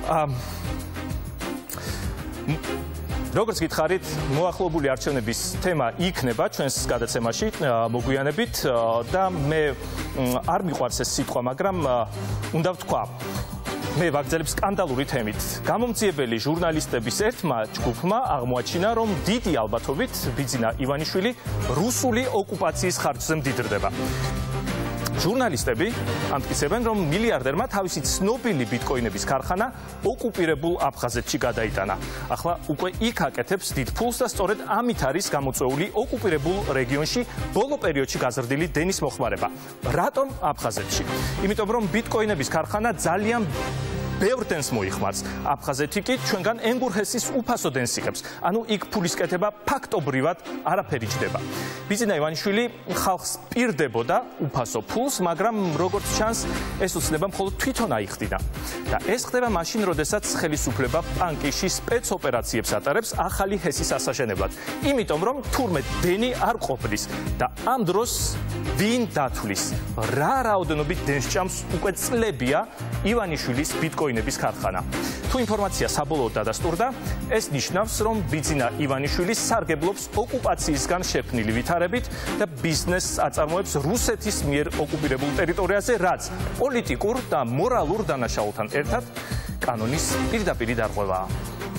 როგორც გითხარით, მოახლოებული არჩევნების თემა იქნება ჩვენს გადაცემაში მოგვიანებით და მე არ მიყვარს ეს სიტყვა, მაგრამ უნდა ვთქვა, მე ვაგრძელებ სკანდალური თემით. გამომძიებელი ჟურნალისტების ერთმა ჯგუფმა აღმოაჩინა, რომ დიდი ალბათობით ბიძინა ივანიშვილი რუსული ოკუპაციის ხარჯზე მდიდრდება. ჟურნალისტები ამტკიცებენ, რომ მილიარდერმა თავისი ცნობილი ბიტკოინების ქარხანა ოკუპირებულ აფხაზეთში გადაიტანა. ახლა უკვე იქ აკეთებს დიდ ფულს და სწორედ ამით არის გამოწვეული ოკუპირებულ რეგიონში ბოლო პერიოდში გაზრდილი დენის მოხმარება. რატომ აფხაზეთში? იმიტომ რომ ბიტკოინების ქარხანა ძალიან ბევრ დენს მოიხმარს. აფხაზეთი კი ჩვენგან ენგურჰესის უფასო დენს იღებს. ანუ იქ ფულის კეთება ფაქტობრივად არაფერი ჯდება. ბიძინა ივანიშვილი ხალხს პირდებოდა უფასო ფულს, მაგრამ როგორც ჩანს, ეს უცნება მხოლოდ თვითონ აიხდიდა. და ეს ხდება მაშინ, როდესაც ხელისუფლება პანკიში სპეცოპერაციებს ატარებს ახალი ჰესის ასაშენებლად. იმიტომ რომ თურმე დენი არ ყოფნის და ამ დროს ვინ დათვლის? რა რაოდენობით დენს ჭამს უკვე წლებია ივანიშვილის ბიტკოინების ქარხანა. თუ ინფორმაცია საბოლოოდ დადასტურდა, ეს ნიშნავს, რომ ბიძინა ივანიშვილი სარგებლობს ოკუპაციისგან შექმნილი ვითარებით და ბიზნესს აწარმოებს რუსეთის მიერ ოკუპირებულ ტერიტორიაზე, რაც პოლიტიკურ და მორალურ დანაშაულთან ერთად კანონის პირდაპირი დარღვევაა.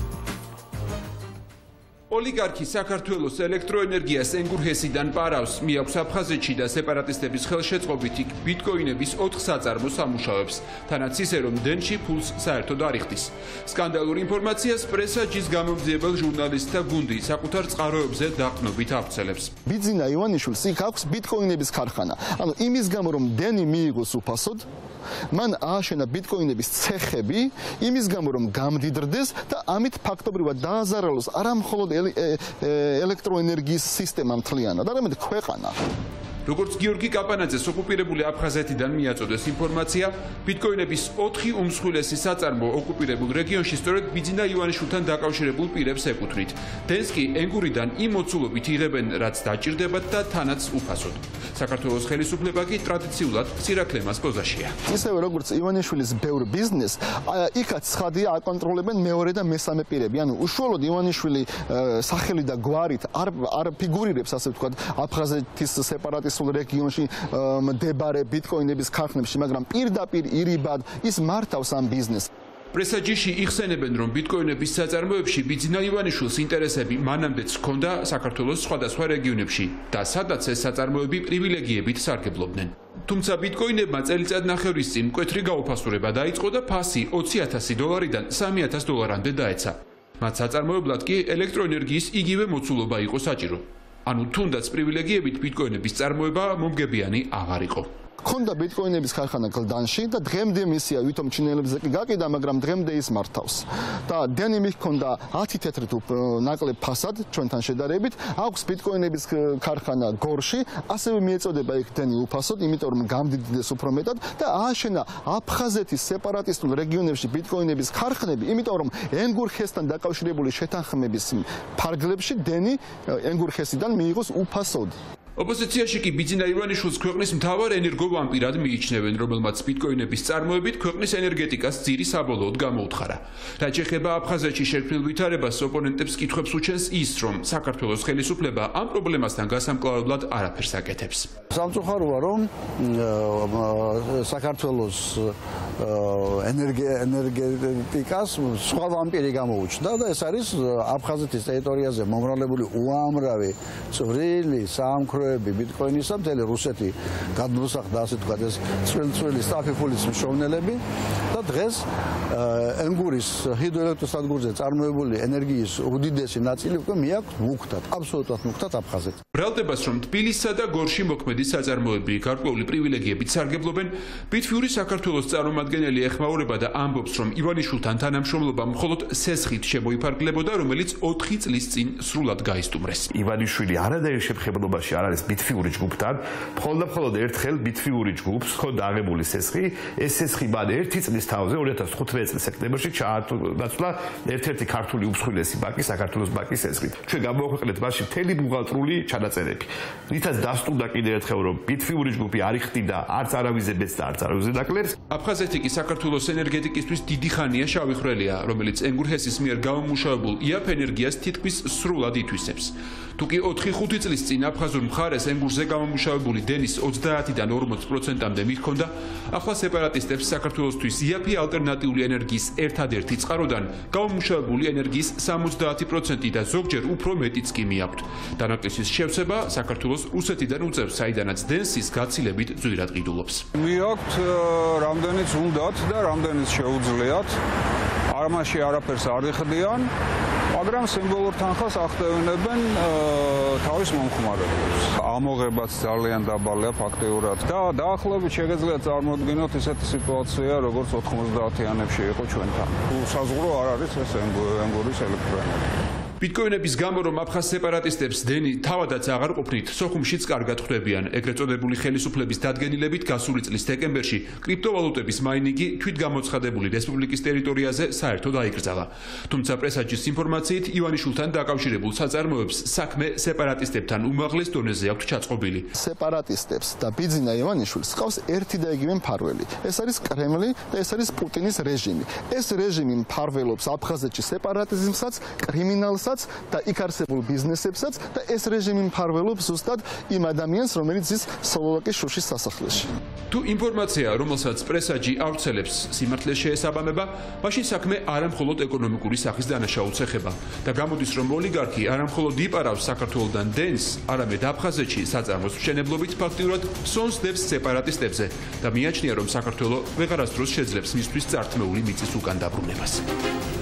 ოლიგარქი საქართველოს ელექტროენერგიას ენგურჰესიდან პარავს, მიაქვს აფხაზეთში და სეპარატისტების ხელშეწყობით იქ ბიტკოინების 4 საწარმოს ამუშავებს, თანაც ისე რომ დენში ფულს საერთოდ არ იხდის. სკანდალურ ინფორმაციას პრესაჯის გამომძიებელ ჟურნალისტთა გუნდი საკუთარ წყაროებზე დაყრდნობით ავრცელებს. ბიძინა ივანიშვილს იქ აქვს ბიტკოინების ქარხანა. ანუ იმის გამო რომ დენი მიიღოს უფასოდ, მან ააშენა ბიტკოინების ცეხები, იმის გამო რომ გამდიდრდეს და ამით ფაქტობრივად დააზარალოს არა მხოლოდ ელექტროენერგიის სისტემა მთლიანად, არამედ ქვეყანა. როგორც გიორგი კაპანაძეს ოკუპირებული აფხაზეთიდან მიაწოდეს ინფორმაცია, ბიტკოინების 4 უმსხვილესი საწარმო ოკუპირებულ რეგიონში სწორედ ბიძინა ივანიშვილთან დაკავშირებულ პირებს ეკუთვნით. დენს კი ენგურიდან იმ მოცულობით იღებენ, რაც დაჭირდებათ და თანაც უფასოდ. საქართველოს ხელისუფლება კი ტრადიციულად სირაქლემას პოზაშია. ისევე როგორც ივანიშვილის ბევრ ბიზნესს, იქაც ცხადია აკონტროლებენ მეორე და მესამე პირები. ანუ უშუალოდ ივანიშვილი სახელი და გვარით არ ფიგურირებს, ასე ვთქვათ, აფხაზეთის სეპარატისტ რეგიონში მდებარე ბიტკოინების ქარხნებში, მაგრამ პირდაპირ ირიბად ის მართავს ამ ბიზნესს. პრესაჯიში იხსენებენ, რომ ბიტკოინების საწარმოებში ბიძინა ივანიშვილს ინტერესები მანამდეც ჰქონდა საქართველოს სხვადასხვა რეგიონებში და სადაც ეს საწარმოები პრივილეგიებით სარგებლობდნენ. თუმცა ბიტკოინებმა წელიწადნახევრის წინ მკვეთრი გაუფასურება დაიწყო და ფასი $20,000-დან $3,000-მდე დაეცა. მათ საწარმოებლად კი ელექტროენერგიის იგივე მოცულობა იყო საჭირო. ანუ თუნდაც პრივილეგიებით ბიტკოინების წარმოება მომგებიანი აღარ იყო. ქონდა ბიტკოინების ქარხანა გლდანში და დღემდე მისია ვითომ ჩინელებზე კი გაკიდა, მაგრამ დღემდე ის მართავს. და დენი მიქონდა 10 თეთრით ნაკლებ ფასად ჩვენთან შედარებით, აქვს ბიტკოინების ქარხანა გორში, ასევე მიეწოდება იქ დენი უფასოდ, იმიტომ რომ გამდიდრდეს უფრო მეტად და ააშენა აფხაზეთის სეპარატისტულ რეგიონებში ბიტკოინების ქარხნები, იმიტომ რომ ენგურჰესთან დაკავშირებული შეთანხმების ფარგლებში დენი ენგურჰესიდან მიიღოს უფასოდ. ოპოზიციაში კი ბიძინა ივანიშვილს ქვეყნის მთავარ ენერგოვამპირად მიიჩნევენ, რომელმაც ბიტკოინების წარმოებით ქვეყნის ენერგეტიკას ძირი საბოლოოდ გამოუთხარა. რაც ეხება აფხაზეთში შექმნილ ვითარებას, ოპონენტებს კითხვებს უჩენს ის, რომ საქართველოს ხელისუფლება ამ პრობლემასთან გასამკლავებლად არაფერს აკეთებს. სამწუხაროა, რომ საქართველოს ენერგეტიკას სხვა ვამპირი გამოუჩნდა და ეს არის აფხაზეთის ტერიტორიაზე მომრავლებული უამრავი წვრილი საამქრო ბიტკოინისა მთელი რუსეთი გადმოსახდა, ასე ვთქვათ, ეს წვრილი სტაფიფულის მშოვნელები და დღეს ენგურის ჰიდროელექტროსადგურზე წარმოებული ენერგიის უდიდესი ნაწილი უკვე მიაქვს მუქთად, აბსოლუტურად მუქთად აფხაზეთს. ბრალდებას, რომ თბილისსა და გორში მოქმედი საწარმოები გარკვეული პრივილეგიებით სარგებლობენ, ბიტფიური საქართველოს წარმომადგენელი ეხმაურება და ამბობს, რომ ივანიშვილთან თანამშრომლობა მხოლოდ სესხით შემოიფარგლებოდა, რომელიც 4 წლის წინ სრულად გაისტუმრეს. ივანიშვილი არადაირ შეფხებულობაში არ არის არის ბიტფიური ჯგუფთან, მხოლოდ ერთხელ ბიტფიური ჯგუფს ხონდა აღებული სესხი, ეს სესხი მან 1 წლის თავზე 2015 წლის სექტემბერში ჩააცვლა ერთ-ერთი ქართული უცხოელესი ბანკი, საქართველოს ბანკის სესხით. ჩვენ გამოვაქვეყნეთ მასში მთელი ბუღალტრული ჩანაწერები. რითაც დასტუნდა კიდევ ერთხელ, რომ ბიტფიური ჯგუფი არ იხდიდა არც არავიზებებს და არც არავიზე ნაკლებს. აფხაზეთი კი საქართველოს ენერგეტიკისთვის დიდი ხანია შავი ხვრელია, რომელიც ენგურჰესის მიერ გამომუშავებულ იაფ ენერგიას თითქმის სრულად ითვისებს. თუკი 4-5 წლის წინ აფხაზურ მხარეს ენგურზე გამომუშავებული დენის 30-დან 40%-მდე მიჰქონდა, ახლა სეპარატისტებს საქართველოსთვის იაფი ალტერნატიული ენერგიის ერთადერთი წყაროდან გამომუშავებული ენერგიის 70% და ზოგჯერ უფრო მეტიც კი მიაქვთ. დანაკლისის შევსება საქართველოს რუსეთიდან უწევს, საიდანაც დენსის გაცილებით ძვირად ყიდულობს. მიაქვთ რამდენიც უნდათ და რამდენიც შეუძლიათ. ამაში არაფერს არ იხდიან, მაგრამ სიმბოლურ თანხას ახდევინებენ თავის მომხმარებლებს. ამოღებაც ძალიან დაბალია ფაქტიურად და დაახლოებით შეგეძლია წარმოადგინოთ ისეთი სიტუაცია, როგორც 90-იანებში იყო ჩვენთან. საზღვრო არ არის ეს ენგურის ელექტროენერგია. ბიტკოინების გამო, რომ აფხაზ სეპარატისტებს დენი თავადაც აღარ ყოფნით, სოხუმშიც კარგად ხვდებიან. ეგრეთ წოდებული ხელისუფლების დადგენილებით გასული წლის დეკემბერში კრიპტოვალუტების მაინინგი თვითგამოცხადებული რესპუბლიკის ტერიტორიაზე საერთოდ აიკრძალა. თუმცა პრესაჯის ინფორმაციით ივანიშვილთან დაკავშირებულ საწარმოებს საქმე სეპარატისტებთან უმაღლეს დონეზე აქვთ ჩაწყობილი. სეპარატისტებს და ბიძინა ივანიშვილს ყავს ერთი და იგივე მფარველი. ეს არის კრემლი და ეს არის პუტინის რეჟიმი. ეს რეჟიმი მფარველობს აფხაზეთში სეპარატიზმსაც, კრიმინალს და იქ არსებულ ბიზნესებსაც და ეს რეჟიმი მფარველობს ზუსტად იმ ადამიანს, რომელიც ის სოლოლაკის შუშის სასახლეში. თუ ინფორმაცია, რომელსაც პრესაჯი ავრცელებს, სიმართლეს შეესაბამება, მაშინ საქმე არამხოლოდ ეკონომიკური სახის დანაშაულს ეხება და გამოდის, რომ ოლიგარქი არამხოლოდ იპარავს საქართველოსთან დენს, არამედ აფხაზეთში საწარმოს მშენებლობით ფაქტიურად სონს დებს სეპარატისტებზე და მიაჩნია, რომ საქართველო ვეღარასდროს შეძლებს მისთვის წართმეული მიწის უკან დაბრუნებას.